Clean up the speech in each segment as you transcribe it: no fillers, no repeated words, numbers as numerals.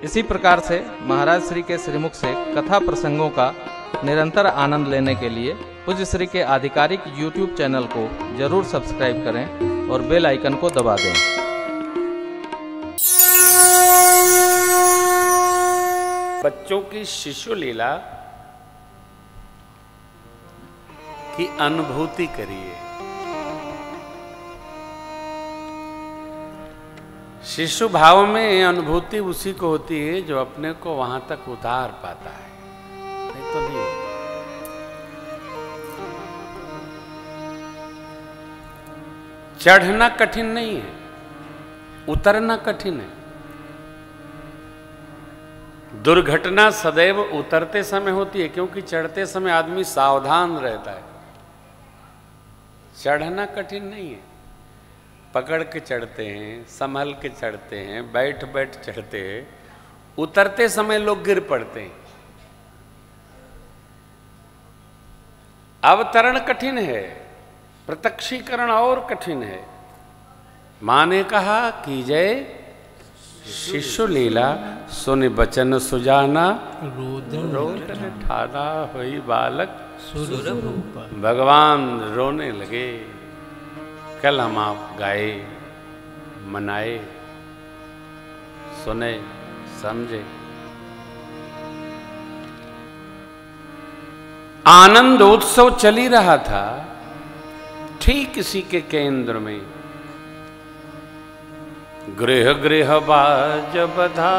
इसी प्रकार से महाराज श्री के श्रीमुख से कथा प्रसंगों का निरंतर आनंद लेने के लिए पूज्य श्री के आधिकारिक YouTube चैनल को जरूर सब्सक्राइब करें और बेल आइकन को दबा दें। बच्चों की शिशु लीला की अनुभूति करिए। शिशु भाव में अनुभूति उसी को होती है जो अपने को वहां तक उतार पाता है, नहीं तो नहीं होता। चढ़ना कठिन नहीं है, उतरना कठिन है। दुर्घटना सदैव उतरते समय होती है, क्योंकि चढ़ते समय आदमी सावधान रहता है। चढ़ना कठिन नहीं है, पकड़ के चढ़ते हैं, संभल के चढ़ते हैं, बैठ बैठ चढ़ते हैं। उतरते समय लोग गिर पड़ते हैं। अवतरण कठिन है, प्रत्यक्षीकरण और कठिन है। मां ने कहा कि जय शिशु लीला सुन बचन सुजाना रोदन ठाना हुई बालक सुरभूपा। भगवान रोने लगे। कल हम आप गाए, मनाए, सुने, समझे। आनंद उत्सव चली रहा था। ठीक इसी के केंद्र में गृह गृह बाज बधा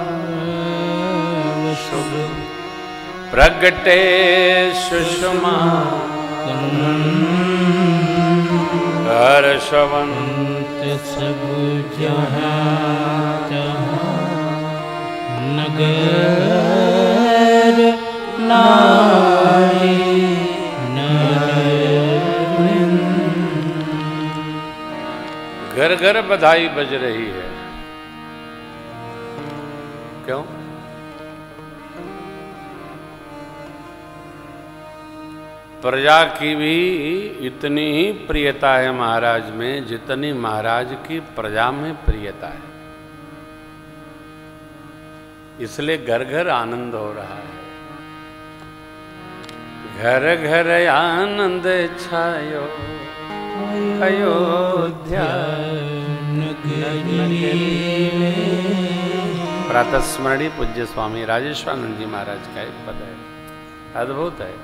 शुभ प्रगटे सुषमा हर्षवंत सब जहां नगर नारी घर घर बधाई बज रही है। क्यों? प्रजा की भी इतनी ही प्रियता है महाराज में, जितनी महाराज की प्रजा में प्रियता है। इसलिए घर घर आनंद हो रहा है। घर घर आनंद छायो अयोध्या प्रातः स्मरणीय पूज्य स्वामी राजेश्वरानंद जी महाराज का एक पद है, अद्भुत है।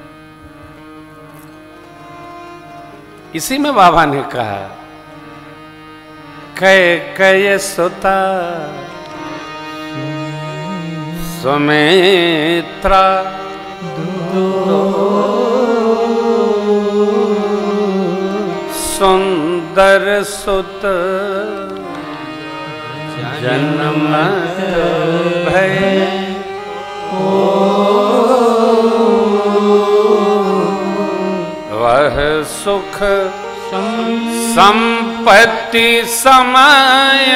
इसी में बाबा ने कहा कय सुता सुमित्रा सुंदर सुत जन्मत भय वह सुख संपत्ति समय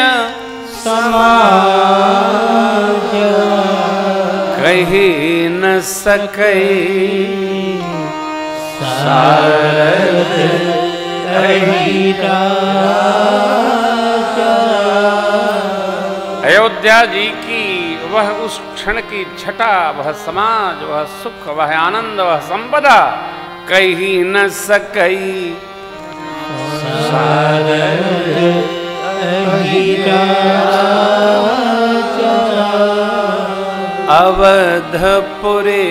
समाज कही न सकई सारद अयोध्या जी की वह उस क्षण की छटा, वह समाज, वह सुख, वह आनंद, वह संपदा कही न सकई अवधपुरे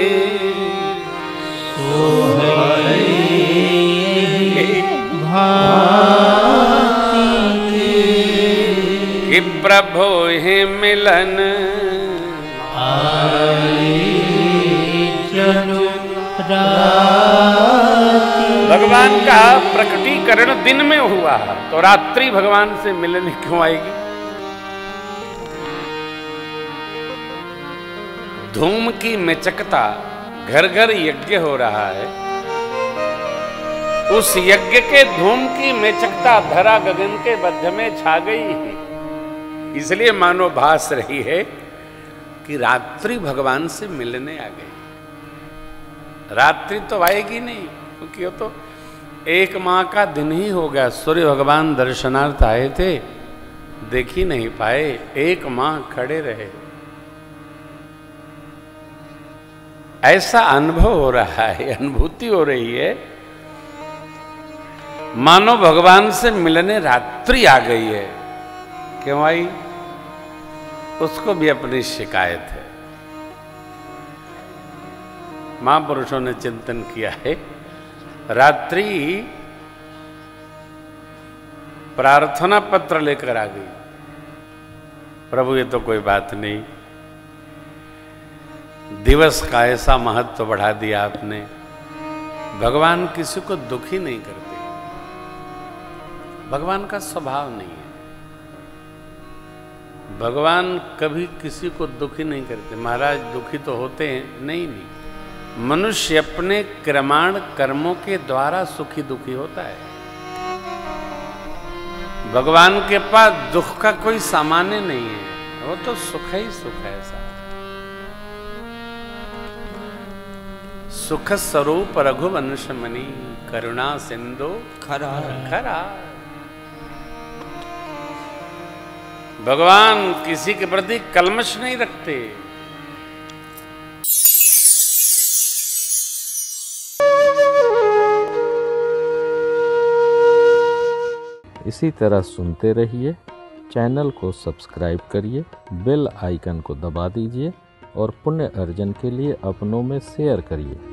कि प्रभु ही मिलन भगवान का प्रकटीकरण दिन में हुआ तो रात्रि भगवान से मिलने क्यों आएगी? धूम की मेचकता, घर घर यज्ञ हो रहा है। उस यज्ञ के धूम की मेचकता धरा गगन के मध्य में छा गई है। इसलिए मानो भास रही है कि रात्रि भगवान से मिलने आ गई। रात्रि तो आएगी नहीं, क्योंकि वो तो एक माह का दिन ही हो गया। सूर्य भगवान दर्शनार्थ आए थे, देख ही नहीं पाए, एक माह खड़े रहे। ऐसा अनुभव हो रहा है, अनुभूति हो रही है, मानो भगवान से मिलने रात्रि आ गई है। क्यों आई? उसको भी अपनी शिकायत है। महापुरुषों ने चिंतन किया है, रात्रि प्रार्थना पत्र लेकर आ गई। प्रभु ये तो कोई बात नहीं, दिवस का ऐसा महत्व बढ़ा दिया आपने। भगवान किसी को दुखी नहीं करते, भगवान का स्वभाव नहीं है। भगवान कभी किसी को दुखी नहीं करते। महाराज दुखी तो होते हैं, नहीं। मनुष्य अपने क्रमाण कर्मों के द्वारा सुखी दुखी होता है। भगवान के पास दुख का कोई सामान्य नहीं है, वो तो सुख ही सुख है। ऐसा सुख स्वरूप रघुवंश मणि, करुणा सिंधु खरा खरा। भगवान किसी के प्रति कलमश नहीं रखते। इसी तरह सुनते रहिए, चैनल को सब्सक्राइब करिए, बेल आइकन को दबा दीजिए और पुण्य अर्जन के लिए अपनों में शेयर करिए।